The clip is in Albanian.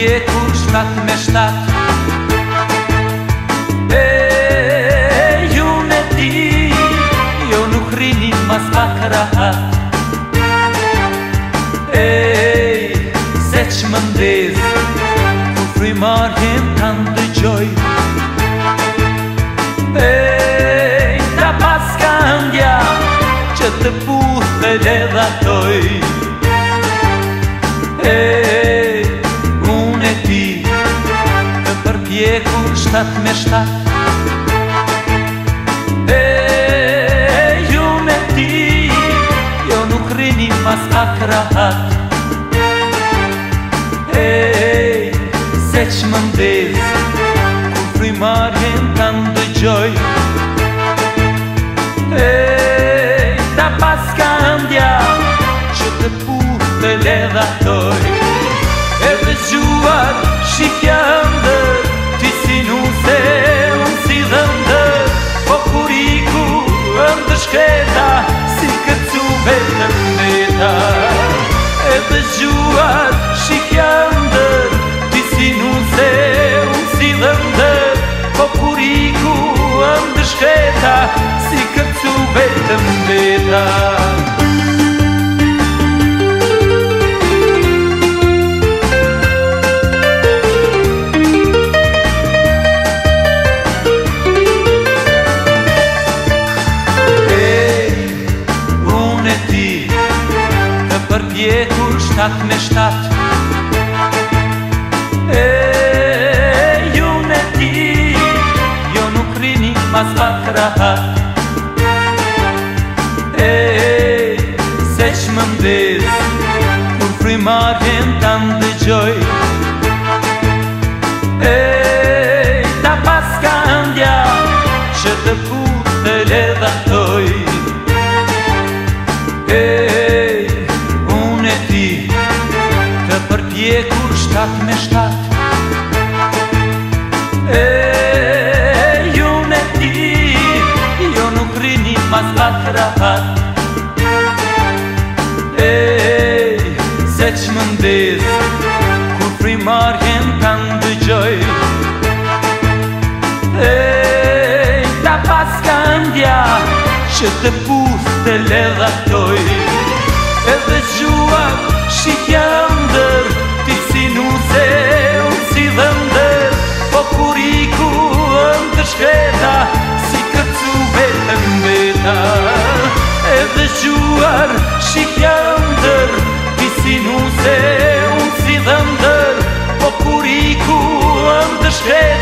pjekur shtat me shtat. Ju ne di, jo nuk rini mas pak rahat. Se që më ndez, kur frimarjen ta ndëgjoj. Ta pas ka ndja, që të puth dhe ledhatoj. Unë e ti, të përpjekur shtat me shtat. Ju ne ti, jo nuk rini mas pak rahat. Se që më ndez, kur frimarjen ta ndëgjoj. Ta pas ka ndja, që të puth dhe ledhatoj. Edhe gjuar shikja ndër, ti si nuse, unë si dhëndër. Po kur iku ndër shkreta, si kërcu vetëm veta. Edhe gjuar shikja ndër, ti si nuse, unë si dhëndër. Po kur iku ndër shkreta, si kërcu vetëm veta. Përpjekur shtat me shtat. Ju ne ti, jo nuk rini mas pak rahat. Se që më ndez, kur frimarjen ta ndëgjoj. Ta pas ka ndja, që të puth dhe ledhatoj. Të përpjekur shtat me shtat. Ju ne ti, jo nuk rini mas pak rahat. Se që më ndez, kur frimarjen ta ndëgjoj. Ta pas ka ndja, që të puth dhe ledhatoj. Edhe gjuar shikja ndër, ti si nuse, unë si dhëndër. Po kur iku ndër shkreta, si kërcu vetëm veta. Edhe gjuar shikja ndër, ti si nuse, unë si dhëndër. Po kur iku ndër shkreta,